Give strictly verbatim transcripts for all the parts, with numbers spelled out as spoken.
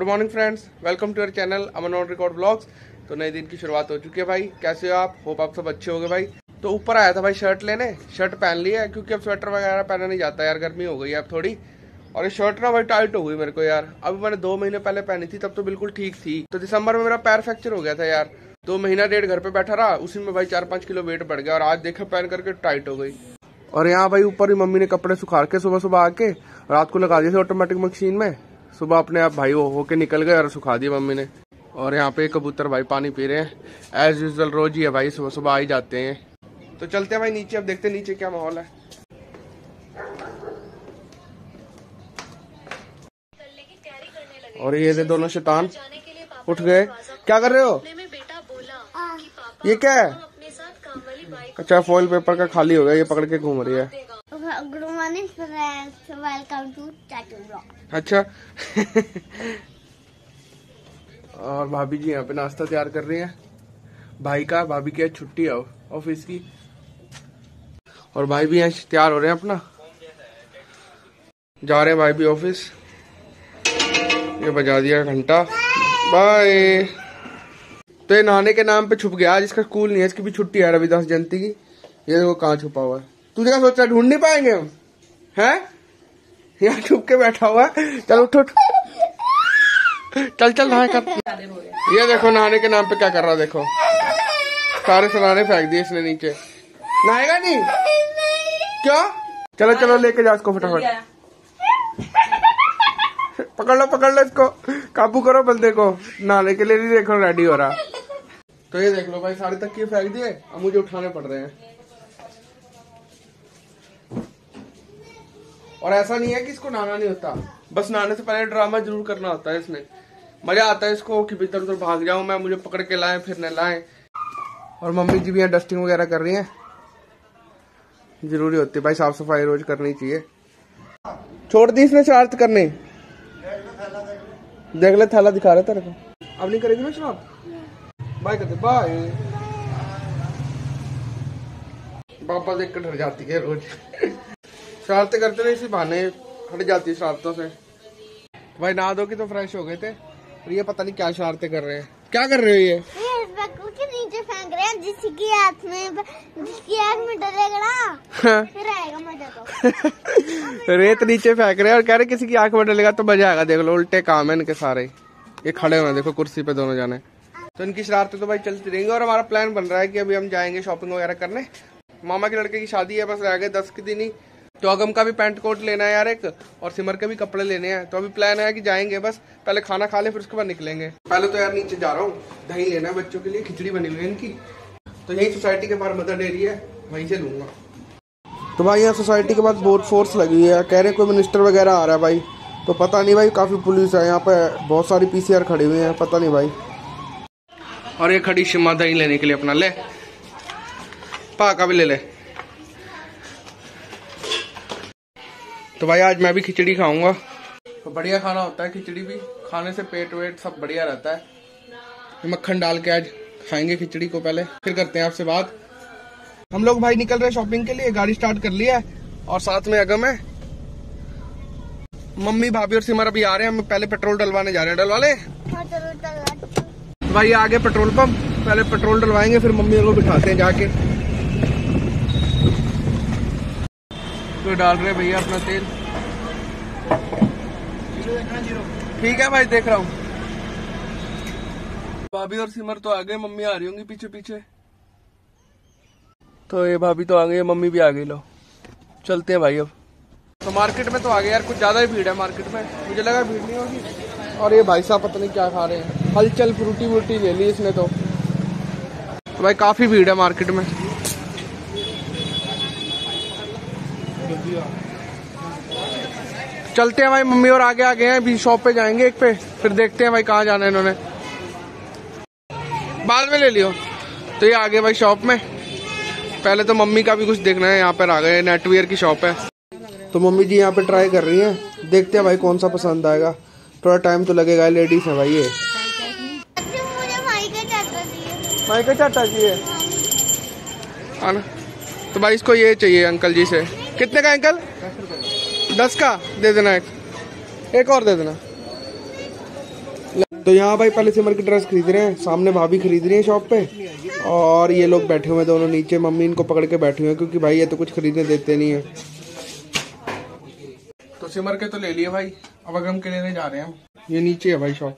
Morning friends, welcome to our channel Aman on record blogs. तो नए दिन की शुरुआत हो चुकी है भाई। कैसे हो आप? होप आप सब अच्छे होंगे भाई। तो ऊपर आया था भाई शर्ट लेने, शर्ट पहन लिया है क्योंकि अब स्वेटर वगैरह पहना नहीं जाता यार, गर्मी हो गई है अब थोड़ी। और ये शर्ट ना भाई टाइट हो गई मेरे को यार। अभी मैंने दो महीने पहले पहनी थी, तब तो बिल्कुल ठीक थी। तो दिसंबर में मेरा पैर फ्रैक्चर हो गया था यार। दो महीना डेढ़ घर पे बैठा रहा, उसी में भाई चार पाँच किलो वेट बढ़ गया और आज देखा पहन करके टाइट हो गई। और यहाँ भाई ऊपर ही मम्मी ने कपड़े सुखा के सुबह सुबह आके रात को लगा दिए थे ऑटोमेटिक मशीन में। सुबह अपने आप भाई वो होके निकल गए और सुखा दिए मम्मी ने। और यहाँ पे कबूतर भाई पानी पी रहे हैं एज यूजुअल, रोज ही है भाई, सुबह सुबह आ ही जाते हैं। तो चलते हैं भाई नीचे, अब देखते हैं नीचे क्या माहौल है। और ये दोनों शैतान उठ गए, क्या कर रहे हो? ये क्या है? अच्छा फॉइल पेपर का खाली हो गया, ये पकड़ के घूम रही है। Good morning friends, welcome to चाटू ब्लॉग। अच्छा और भाभी जी यहाँ पे नाश्ता तैयार कर रही हैं भाई का। भाभी की आज छुट्टी है ऑफिस की, और भाई भी यहाँ तैयार हो रहे हैं अपना, जा रहे हैं भाई भी ऑफिस। ये बजा दिया घंटा, बाय। तो ये नहाने के नाम पे छुप गया, आज इसका स्कूल नहीं है, इसकी भी छुट्टी है रविदास जयंती की। ये देखो कहाँ छुपा हुआ है। तुझे क्या सोचा ढूंढ नहीं पाएंगे हम? हैं यहाँ छुप के बैठा हुआ है। चल उठ उठ, चल चल नहा कर। ये देखो नहाने के नाम पे क्या कर रहा, देखो सारे सराने फेंक दिए इसने नीचे। नहाएगा नहीं क्या? चलो चलो लेके जाओ इसको फटाफट, पकड़ लो पकड़ लो इसको, काबू करो बंदे को। नहाने के लिए नहीं देखो रेडी हो रहा। तो ये देख लो भाई सारे तक ये फेंक दिए, अब मुझे उठाने पड़ रहे हैं। और ऐसा नहीं है कि इसको नहाना नहीं होता, बस नहाने से पहले ड्रामा जरूर करना होता है इसमें। मजा आता है इसको कि इधर उधर भाग जाऊं मैं, मुझे पकड़ के लाएं फिर न लाएं। और मम्मी जी भी यहाँ डस्टिंग वगैरह कर रही हैं, जरूरी होती है भाई, साफ सफाई रोज करनी चाहिए। छोड़ दी इसने शरारत करने, देख ले थैला दिखा रहा तेरे को। अब नहीं करेगी ना शरारत? बाय करते बाय। पापा देख कर डर जाती है रोज। शरारतें करते रहे, इसी बहाने हट जाती है शरारतों से। भाई नहा धो के तो फ्रेश हो गए थे, और ये पता नहीं क्या शरारतें कर रहे हैं। क्या कर रहे हो ये? के नीचे फेंक रहे हैं, जिसकी हाथ में जिसकी आँख में डलेगा ना फिर आएगा मजा। तो रेत नीचे फेंक रहे हैं और कह रहे किसी की आंख में डलेगा तो मजा आएगा। देख लो उल्टे काम है इनके सारे। ये खड़े हुए हैं देखो कुर्सी पे दोनों जाने। तो इनकी शरारतें तो भाई चलती रहेंगी। और हमारा प्लान बन रहा है कि अभी हम जाएंगे शॉपिंग वगैरह करने। मामा के लड़के की शादी है, बस रह गए दस के दिन ही। तो अगम का भी पैंट कोट लेना है यार एक, और सिमर के भी कपड़े लेने हैं। तो अभी प्लान है कि जाएंगे, बस पहले खाना खा ले फिर उसके बाद निकलेंगे। पहले तो यार नीचे जा रहा हूँ, दही लेना है बच्चों के लिए, खिचड़ी बनी हुई है इनकी। तो यही सोसाइटी के बाहर मदर डेयरी है, वहीं से लूंगा। तो भाई यहाँ सोसाइटी के बाद बहुत फोर्स लगी हुई है, कह रहे कोई मिनिस्टर वगैरह आ रहा है भाई। तो पता नहीं भाई, काफी पुलिस है यहाँ पे, बहुत सारी पीसीआर खड़ी हुई है, पता नहीं भाई। और ये खड़ी शिमा दही लेने के लिए अपना, ले पा का भी ले ले। तो भाई आज मैं भी खिचड़ी खाऊंगा, तो बढ़िया खाना होता है खिचड़ी भी, खाने से पेट वेट सब बढ़िया रहता है। मक्खन डाल के आज खाएंगे खिचड़ी को पहले, फिर करते हैं आपसे बात। हम लोग भाई निकल रहे हैं शॉपिंग के लिए, गाड़ी स्टार्ट कर लिया है, और साथ में अगम है, मम्मी भाभी और सिमर अभी आ रहे हैं। हम पहले पेट्रोल डलवाने जा रहे हैं। डलवा ले तो भाई आगे पेट्रोल पंप, पहले पेट्रोल डलवाएंगे फिर मम्मी को बिठाते हैं जाके। तो डाल रहे भैया अपना तेल, ठीक है भाई देख रहा हूँ। भाभी और सिमर तो आ गए, मम्मी आ रही होंगी पीछे पीछे। तो ये भाभी तो आ गई, मम्मी भी आ गई। लो चलते हैं भाई अब। तो मार्केट में तो आ गए यार, कुछ ज्यादा ही भीड़ है मार्केट में, मुझे लगा भीड़ नहीं होगी। और ये भाई साहब पता नहीं क्या खा रहे हैं, हलचल फ्रूटी वूटी ले ली इसने तो। तो भाई काफी भीड़ है मार्केट में। चलते हैं भाई, मम्मी और आगे आ गए हैं, अभी शॉप पे जाएंगे एक पे, फिर देखते हैं भाई कहाँ जाना है इन्होंने, बाद में ले लियो। तो ये आ गए भाई शॉप में, पहले तो मम्मी का भी कुछ देखना है। यहाँ पर आ गए, नेटवेयर की शॉप है। तो मम्मी जी यहाँ पे ट्राई कर रही हैं, देखते हैं भाई कौन सा पसंद आएगा, थोड़ा टाइम तो लगेगा, लेडीज है भाई ये। माई का चाटा चाहिए आना। तो भाई इसको ये चाहिए अंकल जी से। कितने का अंकल? दस का दे देना, एक एक और दे देना। तो यहाँ भाई पहले सिमर की ड्रेस खरीद रहे हैं, सामने भाभी खरीद रही है शॉप पे, और ये लोग बैठे हुए हैं दोनों नीचे, मम्मी इनको पकड़ के बैठे हुए हैं क्योंकि भाई ये तो कुछ खरीदने देते नहीं है। तो सिमर के तो ले लिए भाई, अब अगम के लेने जा रहे हैं हम। ये नीचे है भाई शॉप।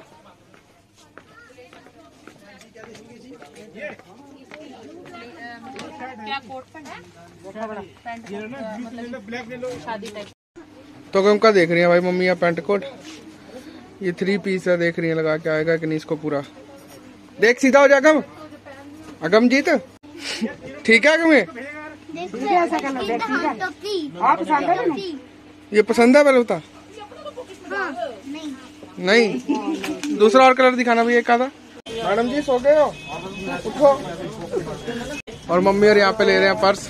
क्या कोट पैंट है? शादी टाइप। तो अगम का देख रही है भाई मम्मी यहाँ पेंट कोट, ये थ्री पीस है, देख रही है लगा के आएगा कि नहीं इसको पूरा। देख सीधा हो जा अगम, अगम जीत ठीक है अगम। ये पसंद है पहले बता। हाँ, नहीं नहीं दूसरा और कलर दिखाना भैया एक आधा। मैडम जी सो गए हो, उठो। और मम्मी और यहाँ पे ले रहे हैं पर्स,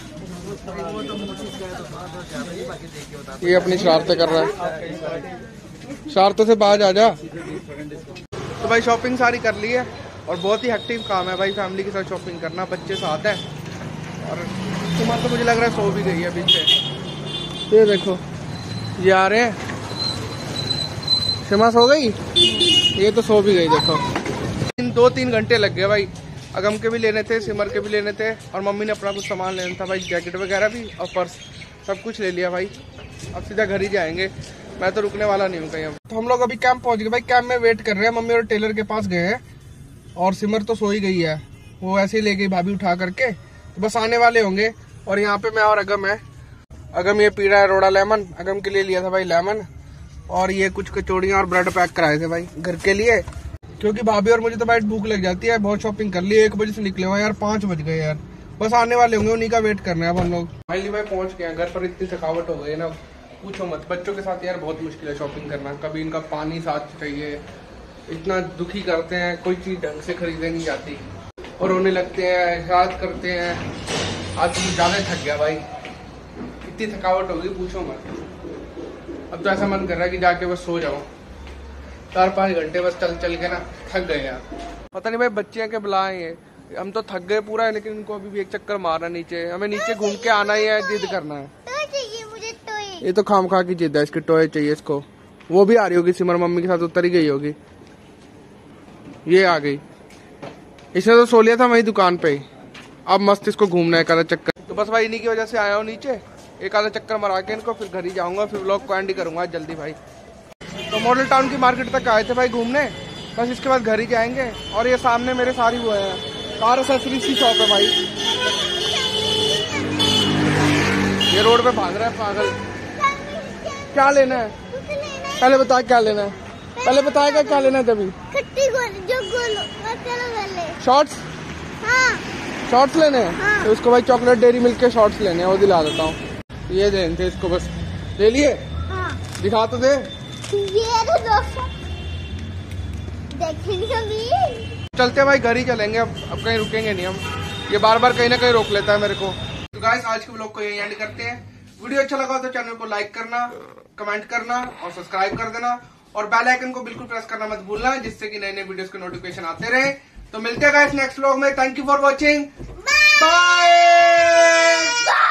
ये अपनी शरारतें कर रहा है, शरारतों से बाहर आ जा। तो भाई शॉपिंग सारी कर ली है और बहुत ही हेक्टिक काम है भाई फैमिली के साथ शॉपिंग करना, बच्चे साथ है। और तुम्हारा तो मुझे लग रहा है सो भी गई है अभी से। ये देखो ये आ रहे हैं, सिमा सो गई, ये तो सो भी गई। देखो तीन दो तीन घंटे लग गए भाई, अगम के भी लेने थे, सिमर के भी लेने थे, और मम्मी ने अपना कुछ सामान लेना था भाई, जैकेट वगैरह भी और पर्स सब कुछ ले लिया भाई। अब सीधा घर ही जाएंगे, मैं तो रुकने वाला नहीं हूँ कहीं। अब तो हम लोग अभी कैंप पहुंच गए भाई, कैंप में वेट कर रहे हैं, मम्मी और टेलर के पास गए हैं, और सिमर तो सो ही गई है, वो ऐसे ही ले गई भाभी उठा करके, तो बस आने वाले होंगे। और यहाँ पे मैं और अगम है, अगम ये पी रहा है रोड़ा लेमन, अगम के लिए लिया था भाई लेमन, और ये कुछ कचौड़ियाँ और ब्रेड पैक कराए थे भाई घर के लिए, क्योंकि भाभी और मुझे तो भाई भूख लग जाती है, बहुत शॉपिंग कर ली, एक बजे से निकले हुए यार, पाँच बज गए यार, बस आने वाले होंगे, उन्हीं का वेट करना है अब हम लोग। फाइनली भाई पहुंच गए घर पर, इतनी थकावट हो गई है ना पूछो मत। बच्चों के साथ यार बहुत मुश्किल है शॉपिंग करना, कभी इनका पानी साथ चाहिए, इतना दुखी करते हैं, कोई चीज ढंग से खरीदे नहीं जाती और रोने लगते हैं, याद करते हैं। आज तो ज्यादा थक गया भाई, इतनी थकावट हो गई पूछो मत। अब तो ऐसा मन कर रहा है कि जाके बस सो जाओ, चार पाँच घंटे बस चल चल के ना थक गए यार। पता नहीं भाई बच्चे के बुलाए हैं, हम तो थक गए पूरा है, लेकिन इनको अभी भी एक चक्कर मारना नीचे, हमें नीचे घूम के आना ही है, जिद करना है। टॉय चाहिए मुझे, टॉय। ये तो खाम खा की जिद है, इसकी टॉय चाहिए इसको। वो भी आ रही होगी सिमर, मम्मी के साथ उतर ही गई होगी, ये आ गई, इसने तो सो लिया था वही दुकान पे ही, अब मस्त इसको घूमना है एक आधा चक्कर। तो बस भाई इन्हीं की वजह से आया हूँ नीचे, एक आधा चक्कर मरा के इनको फिर घर ही जाऊंगा, फिर व्लॉग को एंड ही करूंगा जल्दी भाई। तो मॉडल टाउन की मार्केट तक आए थे भाई घूमने, बस इसके बाद घर ही जाएंगे। और ये सामने मेरे सारी वो है कार एक्सेसरीज की शॉप है भाई, ये रोड पे भाग रहा है पागल। क्या लेना है पहले बता, क्या लेना है पहले बताएगा, क्या लेना है तभी। खट्टी गोल, जो गोल वाले शॉर्ट्स, हाँ शॉर्ट्स लेने हैं। हाँ। तो उसको भाई चॉकलेट डेयरी मिल्क के शॉर्ट्स लेने हैं, वो दिला देता हूँ। ये देने थे इसको, बस ले लिए। हाँ। दिखा तो दे, ये तो दोस्तों देखेंगे अभी। चलते भाई घर ही चलेंगे, अब अब कहीं रुकेंगे नहीं हम, ये बार बार कहीं ना कहीं रोक लेता है मेरे को। तो गाइस आज के व्लॉग को यही एंड करते हैं, वीडियो अच्छा लगा तो चैनल को लाइक करना, कमेंट करना और सब्सक्राइब कर देना, और बेल आइकन को बिल्कुल प्रेस करना मत भूलना, जिससे कि नए नए वीडियोस के नोटिफिकेशन आते रहे। तो मिलते हैं गाइस नेक्स्ट व्लॉग में, thank you for watching, bye.